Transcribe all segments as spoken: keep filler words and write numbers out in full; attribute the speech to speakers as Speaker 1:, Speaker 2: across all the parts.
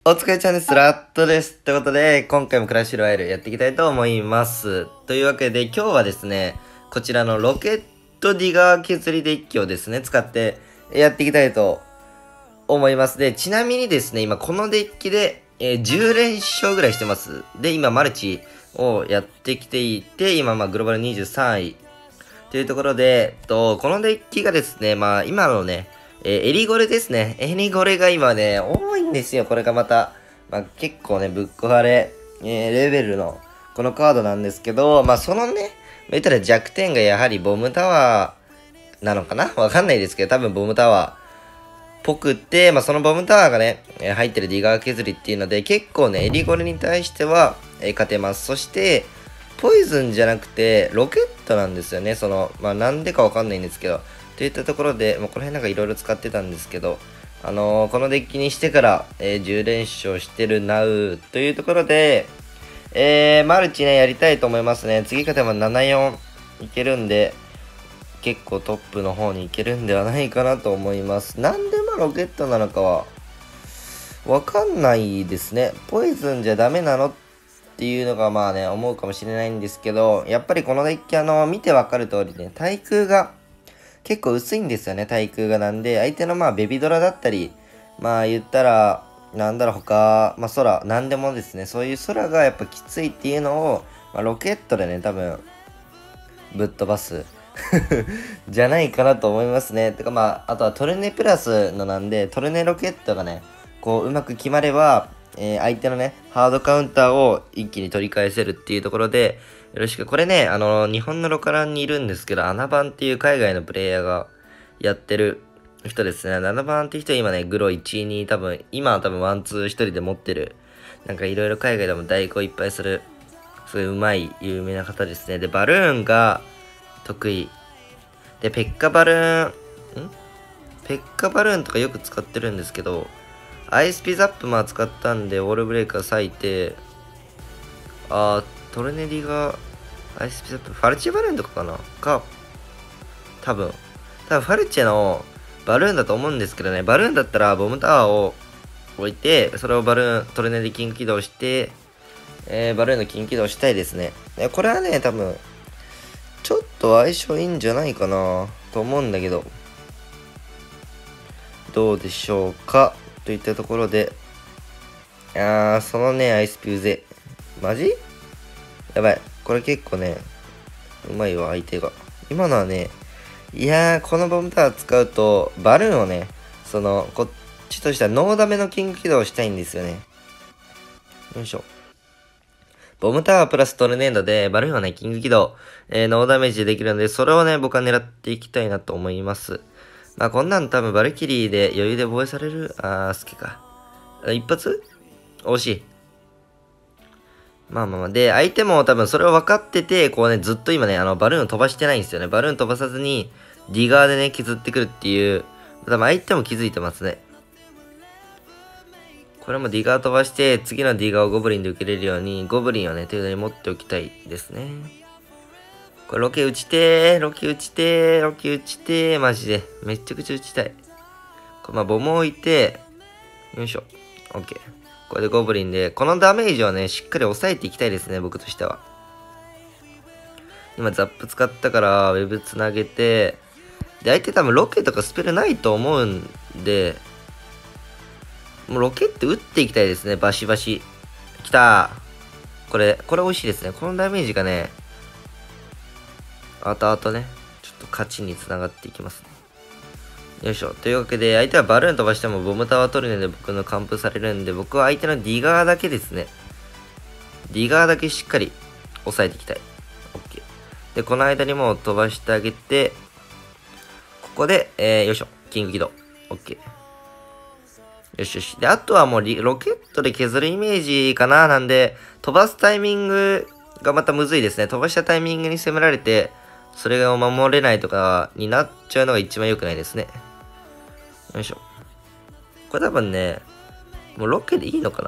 Speaker 1: お疲れちゃんです。ラットです。ということで、今回もクラッシュロワイヤルやっていきたいと思います。というわけで、今日はですね、こちらのロケットディガー削りデッキをですね、使ってやっていきたいと思います。で、ちなみにですね、今このデッキで、えー、じゅう連勝ぐらいしてます。で、今マルチをやってきていて、今まあグローバルにじゅうさんいというところで、と、このデッキがですね、まあ今のね、えー、エリゴレですね。エリゴレが今ね、多いんですよ。これがまた。まあ結構ね、ぶっ壊れ、えー、レベルのこのカードなんですけど、まあそのね、言ったら弱点がやはりボムタワーなのかなわかんないですけど、多分ボムタワーっぽくって、まあそのボムタワーがね、えー入ってるディガー削りっていうので、結構ね、エリゴレに対しては、えー勝てます。そして、ポイズンじゃなくて、ロケットなんですよね。その、まあなんでかわかんないんですけど、といったところで、もうこの辺なんかいろいろ使ってたんですけど、あのー、このデッキにしてから、えー、じゅう連勝してるなうというところで、えー、マルチね、やりたいと思いますね。次勝てばななよんいけるんで、結構トップの方に行けるんではないかなと思います。なんでまあロケットなのかは、わかんないですね。ポイズンじゃダメなのっていうのがまあね、思うかもしれないんですけど、やっぱりこのデッキあの、見てわかる通りね、対空が、結構薄いんですよね、対空が。なんで、相手のまあベビドラだったり、まあ言ったら、なんだろう、他、まあ空、なんでもですね、そういう空がやっぱきついっていうのを、まあ、ロケットでね、多分、ぶっ飛ばすじゃないかなと思いますね。てかまあ、あとはトルネプラスのなんで、トルネロケットがね、こう、うまく決まれば、えー、相手のね、ハードカウンターを一気に取り返せるっていうところで、よろしく。これね、あの、日本のロカランにいるんですけど、アナバンっていう海外のプレイヤーがやってる人ですね。アナバンっていう人は今ね、グロいちいに多分、今は多分ワンツー一人で持ってる。なんかいろいろ海外でも代行いっぱいする、すごい上手い、有名な方ですね。で、バルーンが得意。で、ペッカバルーン、んペッカバルーンとかよく使ってるんですけど、アイスピザップまあ使ったんで、ウォールブレイカー割いて、あー、トルネディが、アイスピザップ、ファルチェバルーンとかかなか、多分。多分ファルチェのバルーンだと思うんですけどね、バルーンだったらボムタワーを置いて、それをバルーン、トルネでキング起動して、えー、バルーンのキング起動したいですね。これはね、多分、ちょっと相性いいんじゃないかなと思うんだけど、どうでしょうかといったところで、あー、そのね、アイスピューゼ。マジやばい。これ結構ね、うまいわ、相手が。今のはね、いやー、このボムタワー使うと、バルーンをね、その、こっちとしてはノーダメのキング起動をしたいんですよね。よいしょ。ボムタワープラストルネードで、バルーンはね、キング起動、えー、ノーダメージでできるので、それをね、僕は狙っていきたいなと思います。まあ、こんなん多分バルキリーで余裕で防衛される、あー、スケか。一発惜しい。まあまあまあ。で、相手も多分それを分かってて、こうね、ずっと今ね、あの、バルーン飛ばしてないんですよね。バルーン飛ばさずに、ディガーでね、削ってくるっていう、多分相手も気づいてますね。これもディガー飛ばして、次のディガーをゴブリンで受けれるように、ゴブリンをね、手札に持っておきたいですね。これロケ打ちてー、ロケ打ちてー、ロケ打ちてー、マジで。めっちゃくちゃ打ちたい。これまあ、ボムを置いて、よいしょ。オッケー。これでゴブリンで、このダメージをね、しっかり抑えていきたいですね、僕としては。今、ザップ使ったから、ウェブつなげて、で、相手多分ロケとかスペルないと思うんで、もうロケって打っていきたいですね、バシバシ。きたー。これ、これ美味しいですね。このダメージがね、後々ね、ちょっと勝ちにつながっていきますね。よいしょ。というわけで、相手はバルーン飛ばしてもボムタワー取るので僕の完封されるんで、僕は相手のディガーだけですね。ディガーだけしっかり抑えていきたい。OK。で、この間にも飛ばしてあげて、ここで、えー、よいしょ。キング起動。OK。よしよし。で、あとはもうロケットで削るイメージかな。なんで、飛ばすタイミングがまたむずいですね。飛ばしたタイミングに攻められて、それを守れないとかになっちゃうのが一番良くないですね。よいしょ。これ多分ね、もうロケでいいのか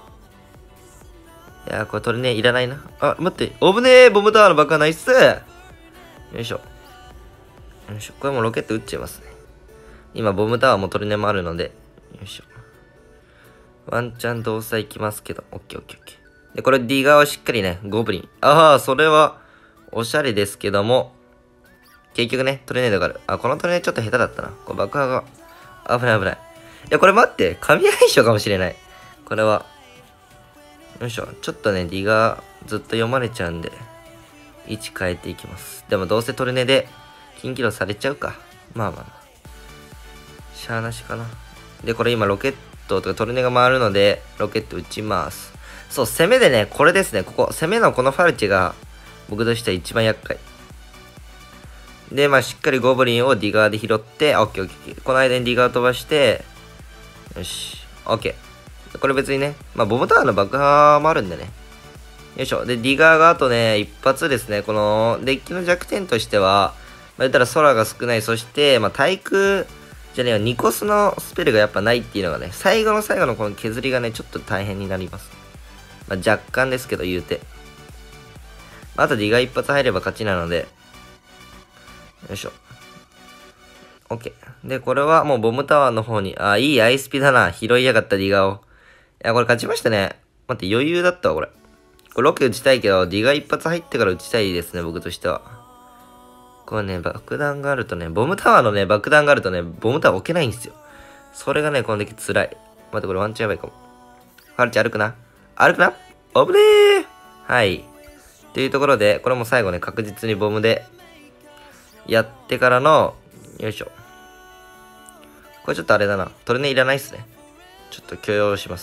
Speaker 1: ないやー、これ取れねえ、いらないな。あ、待って。おぶねえ、ボムタワーの爆破ナイス。よいしょ。よいしょ。これもロケット撃っちゃいますね。今、ボムタワーも取れねえもあるので。よいしょ。 ワンチャン動作いきますけど。オッケーオッケーオッケー。で、これ D 側をしっかりね、ゴブリン。ああ、それは、おしゃれですけども、結局ね、トレネードがある。あ、このトレネードちょっと下手だったな。これ爆破が、危ない危ない。いや、これ待って、神相性かもしれない。これは、よいしょ。ちょっとね、D がずっと読まれちゃうんで、位置変えていきます。でもどうせトルネで、金起動されちゃうか。まあまあまあ。しゃーなしかな。で、これ今ロケットとかトルネが回るので、ロケット撃ちます。そう、攻めでね、これですね。ここ、攻めのこのファルチが、僕としては一番厄介。で、まあ、しっかりゴブリンをディガーで拾って、オッケーオッケー。この間にディガー飛ばして、よし、オッケー。これ別にね、まあ、ボムタワーの爆破もあるんでね。よいしょ。で、ディガーがあとね、一発ですね。この、デッキの弱点としては、まあ、言ったら空が少ない。そして、まあ、対空、じゃねえよ、ニコスのスペルがやっぱないっていうのがね、最後の最後のこの削りがね、ちょっと大変になります。まあ、若干ですけど、言うて。あと D が一発入れば勝ちなので、よいしょ。OK。で、これはもうボムタワーの方に、あ、いいアイスピだな。拾いやがった D ガを。いや、これ勝ちましたね。待って、余裕だったわ、これ。これロケ打ちたいけど、D が一発入ってから打ちたいですね、僕としては。これね、爆弾があるとね、ボムタワーのね、爆弾があるとね、ボムタワー置けないんですよ。それがね、この時辛い。待って、これワンチャンやばいかも。ファルチ歩くな。歩くな。危ねー。はい。というところで、これも最後ね、確実にボムで、やってからの、よいしょ。これちょっとあれだな。トルネいらないっすね。ちょっと許容します。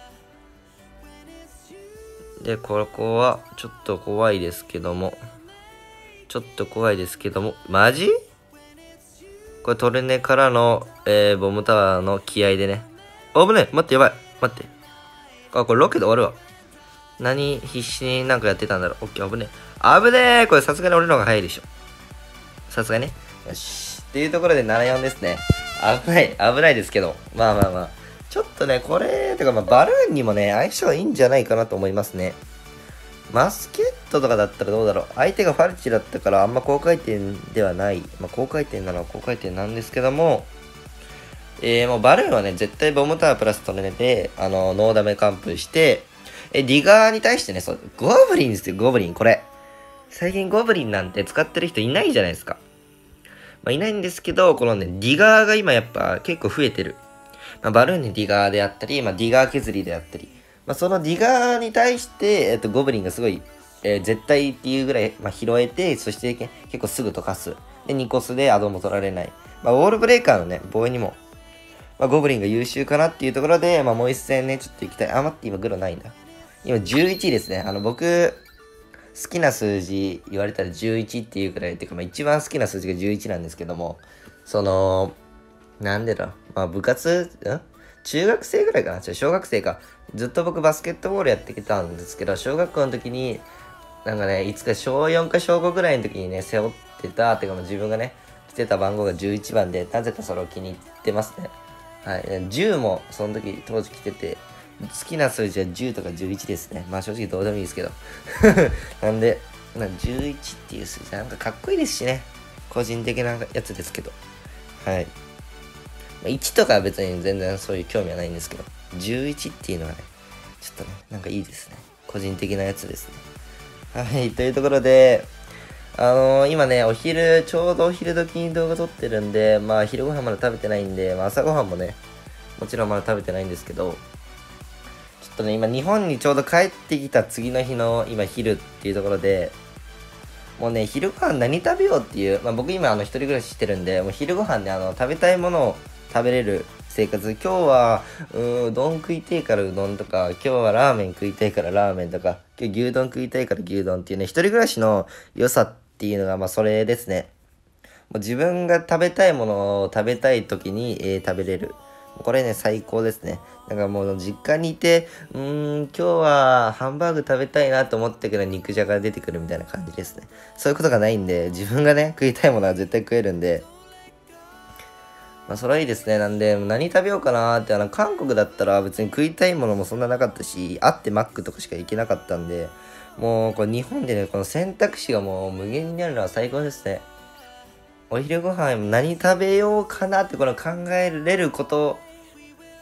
Speaker 1: で、ここは、ちょっと怖いですけども。ちょっと怖いですけども。マジこれトルネからの、えー、ボムタワーの気合でね。あぶねえ。待って、やばい。待って。あ、これロケで終わるわ。何必死になんかやってたんだろう。オッケー、危ねえ。危ねえ。これさすがに俺の方が早いでしょ。さすがにね。よし。っていうところでななよんですね。危ない。危ないですけど。まあまあまあ。ちょっとね、これ、てかまあバルーンにもね、相性いいんじゃないかなと思いますね。マスケットとかだったらどうだろう。相手がファルチだったからあんま高回転ではない。まあ高回転なのは高回転なんですけども、えー、もうバルーンはね、絶対ボムタワープラストルネで、あの、ノーダメ完封して、え、ディガーに対してね、そう、ゴブリンですよ、ゴブリン、これ。最近ゴブリンなんて使ってる人いないじゃないですか。まあ、いないんですけど、このね、ディガーが今やっぱ結構増えてる。まあ、バルーンにディガーであったり、まあ、ディガー削りであったり。まあ、そのディガーに対して、えっと、ゴブリンがすごい、えー、絶対っていうぐらい、まあ、拾えて、そして結構すぐ溶かす。で、ニコスでアドも取られない。まあ、ウォールブレーカーのね、防衛にも、まあ、ゴブリンが優秀かなっていうところで、まあ、もう一戦ね、ちょっと行きたい。あ、待って、今グロないんだ。今じゅういちいですね。あの、僕、好きな数字言われたらじゅういちっていうくらい、っていうか、まあ、一番好きな数字がじゅういちなんですけども、その、なんでだ、まあ、部活、ん中学生ぐらいかな、小学生か。ずっと僕バスケットボールやってきたんですけど、小学校の時に、なんかね、いつか小よんか小ごぐらいの時にね、背負ってた、っていうかもう自分がね、着てた番号がじゅういちばんで、なぜかそれを気に入ってますね。はい。じゅうもその時、当時着てて、好きな数字はじゅうとかじゅういちですね。まあ正直どうでもいいですけど。なんで、まあ、じゅういちっていう数字なんかかっこいいですしね。個人的なやつですけど。はい。いちとかは別に全然そういう興味はないんですけど、じゅういちっていうのはね、ちょっとね、なんかいいですね。個人的なやつですね。はい、というところで、あのー、今ね、お昼、ちょうどお昼時に動画撮ってるんで、まあ昼ご飯まだ食べてないんで、まあ朝ご飯もね、もちろんまだ食べてないんですけど、ちょっとね、今日本にちょうど帰ってきた次の日の今昼っていうところで、もうね、昼ご飯何食べようっていう、まあ僕今あの一人暮らししてるんで、もう昼ご飯であの食べたいものを食べれる生活。今日は、うーん、うどん食いたいからうどんとか、今日はラーメン食いたいからラーメンとか、今日牛丼食いたいから牛丼っていうね、一人暮らしの良さっていうのが、まあそれですね。もう自分が食べたいものを食べたい時に、えー、食べれる。これね、最高ですね。なんかもう実家にいて、うーん、今日はハンバーグ食べたいなと思ったけど肉じゃが出てくるみたいな感じですね。そういうことがないんで、自分がね、食いたいものは絶対食えるんで、まあ、それはいいですね。なんで、何食べようかなーって、あの、韓国だったら別に食いたいものもそんななかったし、あってマックとかしか行けなかったんで、もう、これ日本でね、この選択肢がもう無限にあるのは最高ですね。お昼ご飯何食べようかなってこれ考えれること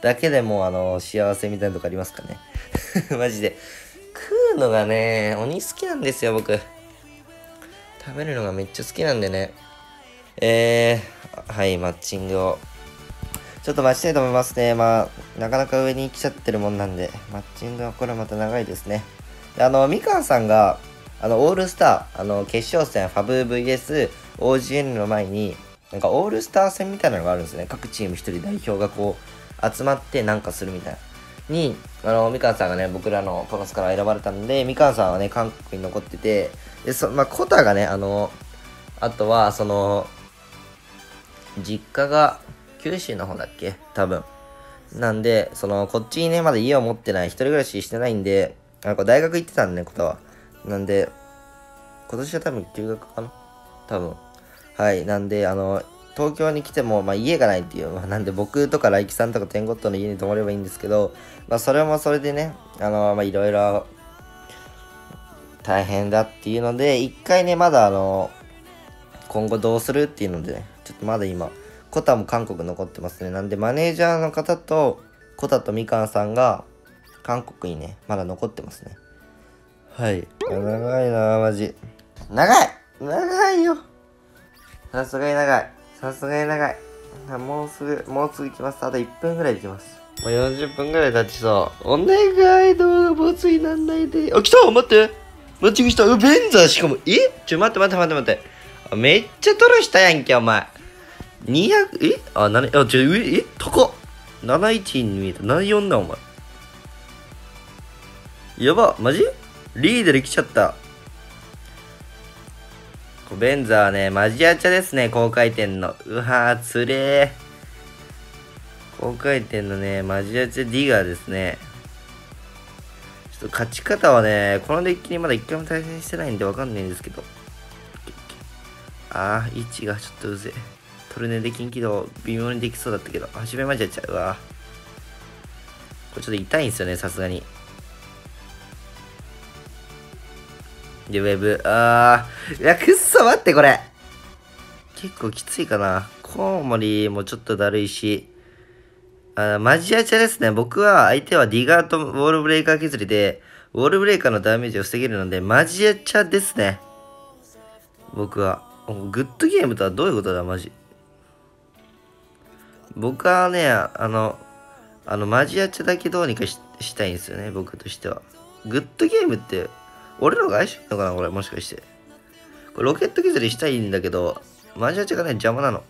Speaker 1: だけでもうあの、幸せみたいなとこありますかね。マジで。食うのがね、鬼好きなんですよ、僕。食べるのがめっちゃ好きなんでね。えー、はい、マッチングを。ちょっと待ちたいと思いますね。まあ、なかなか上に来ちゃってるもんなんで、マッチングはこれまた長いですね。であの、みかんさんが、あの、オールスター、あの、決勝戦、ファブ ブイエス オージーエヌ の前に、なんかオールスター戦みたいなのがあるんですね。各チーム一人代表がこう、集まってなんかするみたいな。に、あの、みかんさんがね、僕らのポノスから選ばれたんで、みかんさんはね、韓国に残ってて、で、そ、まあ、コタがね、あの、あとは、その、実家が、九州の方だっけ多分。なんで、その、こっちにね、まだ家を持ってない、一人暮らししてないんで、なんか大学行ってたんでね、コタは。なんで、今年は多分休学かな多分。はい。なんで、あの、東京に来ても、まあ、家がないっていう、まあ、なんで僕とか来輝さんとか天ゴットの家に泊まればいいんですけど、まあ、それもそれでね、あの、まあ、いろいろ大変だっていうので、一回ね、まだあの、今後どうするっていうのでね、ちょっとまだ今、コタも韓国残ってますね。なんで、マネージャーの方と、コタとみかんさんが、韓国にね、まだ残ってますね。はい。長いなマジ。長い長いよさすがに長い。さすがに長い。もうすぐ、もうすぐ来ます。あといっぷんぐらいで来ます。もうよんじゅっぷんぐらい経ちそう。お願い、動画ボツになんないで。あ、来た待ってマッチングした。う、ベンザーしかも、えちょ、待って待って待って待って。めっちゃトロしたやんけ、お前。にひゃく、えあ、なに、あ、ちょ、上、え高っ。ななじゅういちに見えた。ななじゅうよんだ、お前。やば、マジリードで来ちゃった。ベンザーね、マジアチャですね、高回転の。うわー、つれー。高回転のね、マジアチャディガーですね。ちょっと勝ち方はね、このデッキにまだ一回も対戦してないんでわかんないんですけど。あー、位置がちょっとうぜえ。トルネで近畿道微妙にできそうだったけど、初めマジアチャ、うわこれちょっと痛いんですよね、さすがに。で、ウェブ。あー。いや、くっそ待って、これ。結構きついかな。コウモリもちょっとだるいし。あマジアチャですね。僕は相手はディガーとウォールブレイカー削りで、ウォールブレイカーのダメージを防げるので、マジアチャですね。僕は。グッドゲームとはどういうことだ、マジ。僕はね、あの、あの、マジアチャだけどうにか し, したいんですよね、僕としては。グッドゲームって、俺のが相性いいのかなこれ、もしかして。これロケット削りしたいんだけど、マジアチャがね、邪魔なの。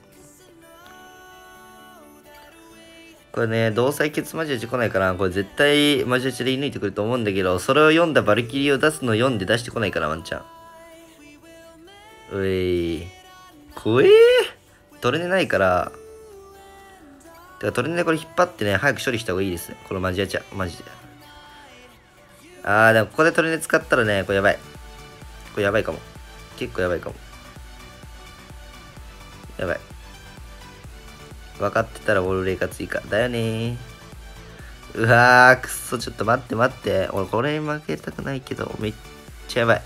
Speaker 1: これね、同採血マジアチャ来ないから、これ絶対マジアチャで射抜いてくると思うんだけど、それを読んだバルキリーを出すの読んで出してこないから、ワンチャン。うえい。怖えー。トレネないから、てかトレネでこれ引っ張ってね、早く処理した方がいいですね。このマジアチャ、マジで。あー、でもここでトレネ使ったらね、これやばい。これやばいかも。結構やばいかも。やばい。分かってたらウォールレイカ追加。だよねー。うわー、くっそ、ちょっと待って待って。俺これ負けたくないけど、めっちゃやばい。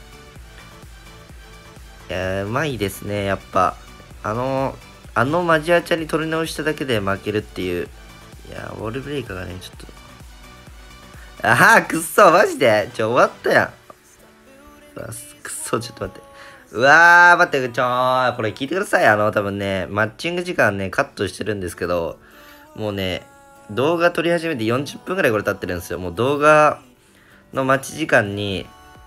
Speaker 1: いやー、うまいですね、やっぱ。あの、あのマジアチャに取り直しただけで負けるっていう。いやー、ウォールブレイカーがね、ちょっと。ああ、くっそ、マジでちょ、終わったやん。うわくっそ、ちょっと待って。うわー、待って、ちょー、これ聞いてください。あの、多分ね、マッチング時間ね、カットしてるんですけど、もうね、動画撮り始めてよんじゅっぷんぐらいこれ経ってるんですよ。もう動画の待ち時間に、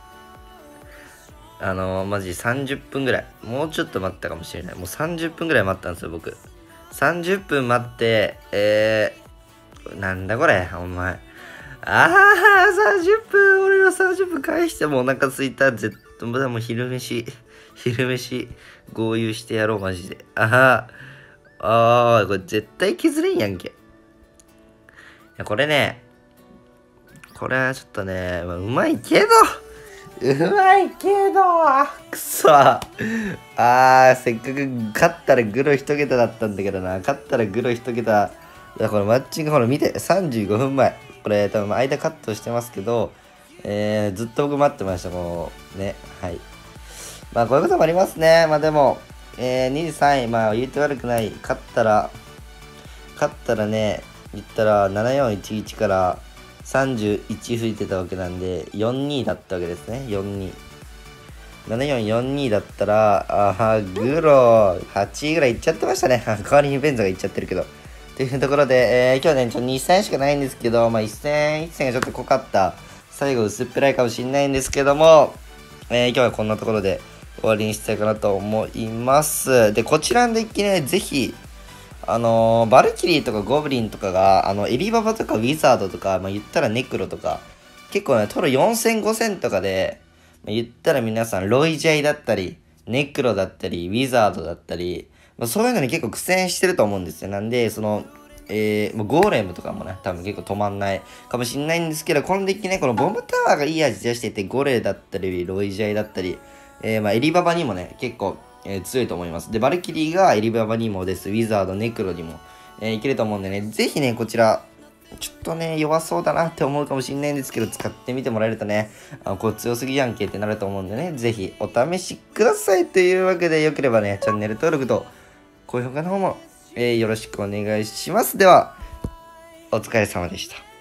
Speaker 1: あのー、マジさんじゅっぷんぐらい。もうちょっと待ったかもしれない。もうさんじゅっぷんぐらい待ったんですよ、僕。さんじゅっぷん待って、えー、なんだこれ、お前。あー、さんじゅっぷん、俺のさんじゅっぷん返してもお腹すいた。絶対、もう昼飯、昼飯、合流してやろう、マジで。あー、あー、これ絶対削れんやんけ。いや、これね、これはちょっとね、まあ、うまいけど、うまいけど、くそ。あー、せっかく勝ったらグロ一桁だったんだけどな。勝ったらグロ一桁。いや、これマッチング、ほら見て、さんじゅうごふんまえ。これ多分間カットしてますけど、えー、ずっと僕待ってました、もう。ね、はい。まあ、こういうこともありますね。まあでも、えー、にじさんい、まあ言うて悪くない。勝ったら、勝ったらね、 言ったらななよんいちいちからさんじゅういち吹いてたわけなんで、よんにだったわけですね。よんに。ななよんよんにだったら、あー、グロはちいぐらいいっちゃってましたね。代わりにベンザがいっちゃってるけど。というところで、えー、今日ね、ちょっとに戦しかないんですけど、まあいち戦、いち戦がちょっと濃かった。最後薄っぺらいかもしれないんですけども、えー、今日はこんなところで終わりにしたいかなと思います。で、こちらのデッキね、ぜひ、あのー、バルキリーとかゴブリンとかが、あの、エビババとかウィザードとか、まあ言ったらネクロとか、結構ね、トロよん戦ご戦とかで、まあ、言ったら皆さん、ロイジャイだったり、ネクロだったり、ウィザードだったり、まあ、そういうのに結構苦戦してると思うんですよ。なんで、その、えー、もうゴーレムとかもね、多分結構止まんないかもしんないんですけど、このデッキね、このボムタワーがいい味出してて、ゴレだったり、ロイジャイだったり、えー、まあ、エリババにもね、結構、えー、強いと思います。で、バルキリーがエリババにもです、ウィザード、ネクロにも、えー、いけると思うんでね、ぜひね、こちら、ちょっとね、弱そうだなって思うかもしれないんですけど、使ってみてもらえるとね、あ、これ強すぎやんけってなると思うんでね、ぜひお試しください。というわけで、よければね、チャンネル登録と高評価の方も、えー、よろしくお願いします。では、お疲れ様でした。